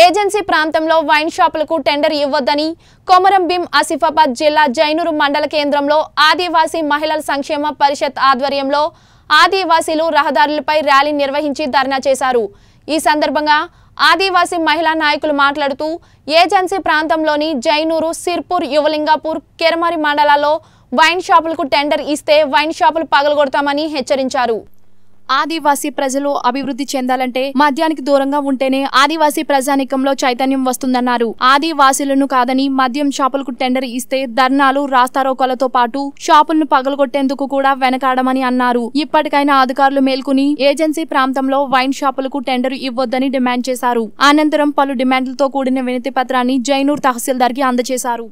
Agency ప్రాంతంలో wine షాపులకు tender ఇవ్వొద్దని కొమరం భీం ఆసిఫాబాద్ జిల్లా జైనూరు మండల కేంద్రంలో ఆదివాసీ మహిళల సంక్షేమ పరిషత్ ఆధ్వర్యంలో ఆదివాసీలు రహదారులపై ర్యాలీ నిర్వహించి ధర్నా చేశారు। ఈ సందర్భంగా ఆదివాసీ మహిళా నాయకులు మాట్లాడుతూ ఏజెన్సీ ప్రాంతంలోని జైనూరు, సిర్పూర్, యువలింగపూర్, కెరమరి మండలాల్లో వైన్ షాపులకు టెండర్ ఇస్తే వైన్ షాపులు పగలగొడతామని హెచ్చరించారు। ఆదివాసీ ప్రజలు అభివృద్ధి చెందాలంటే మద్యానికి దూరంగా ఉంటేనే ఆదివాసీ ప్రజానికంలో చైతన్యం వస్తుందన్నారు। ఆదివాసీలను కాదని మద్యం షాపులకు టెండర్ ఇస్తే ధర్నాలు, రాస్తారోకోలతో పాటు షాపులను పగలగొట్టేందుకు కూడా వెనకాడమని అన్నారు। ఇప్పటికైనా అధికారులు మేల్కొని ఏజెన్సీ ప్రాంతంలో వైన్ షాపులకు టెండర్ ఇవ్వొద్దని డిమాండ్ చేశారు। అనంతరం పలు డిమాండ్లతో కూడిన వినతి పత్రాన్ని జైనూర్ తహసీల్దార్ కి అందజేశారు।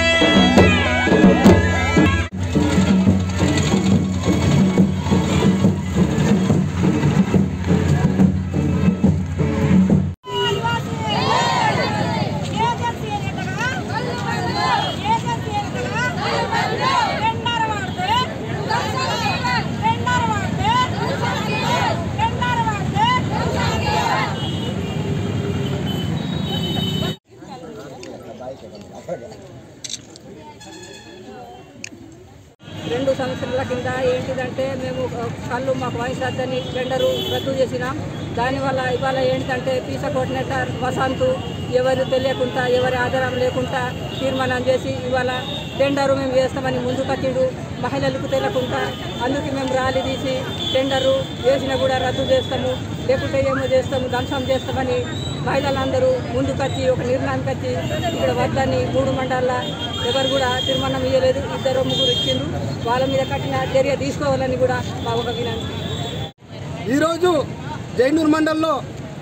రెండు సంవత్సరాల కింద ఏంటిదంటే మేము కళ్ళు మాకు వయసద్దని టెండరు రద్దు చేసినాం। దానివల్ల ఇవాళ ఏంటంటే పీస కోఆర్డినేటర్ వసంతు ఎవరు తెలియకుండా, ఎవరి ఆధారం లేకుండా తీర్మానం చేసి ఇవాళ టెండరు మేము వేస్తామని ముందుకొచ్చిండు। మహిళలకు తెలియకుండా అందుకే మేము ర్యాలీ తీసి టెండరు వేసినా కూడా రద్దు చేస్తాము, లేకుంటే ఏమో చేస్తాము, ధ్వంసం చేస్తామని మహిళలందరూ ముందుకొచ్చి ఒక నిర్ణయానికి వచ్చి ఇక్కడ వద్దని 3 మండలాల ఎవరు కూడా తీర్మానం ఇవ్వలేదు, 2-3 ఇచ్చిండ్రు। వాళ్ళ మీద కఠిన చర్య తీసుకోవాలని కూడా మా ఒక వినంతి। ఈరోజు జైనూర్ మండలంలో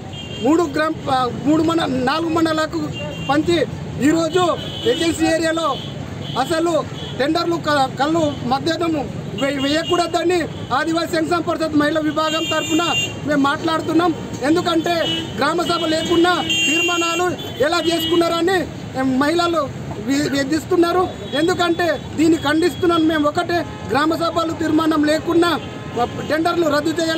4 మండలాలకు పంచి ఈరోజు ఏజెన్సీ ఏరియాలో అసలు టెండర్లు కళ్ళు మధ్యాహ్నం వేయకూడదని ఆదివాసీ సంక్షేమ పరిషత్ మహిళా విభాగం తరఫున మేము మాట్లాడుతున్నాం। ఎందుకంటే గ్రామ సభ లేకుండా తీర్మానాలు ఎలా చేసుకున్నారని మహిళలు విధిస్తున్నారు। ఎందుకంటే దీన్ని ఖండిస్తున్నాను మేము। ఒకటే, గ్రామ సభలు తీర్మానం లేకుండా టెండర్లు రద్దు చేయాలి।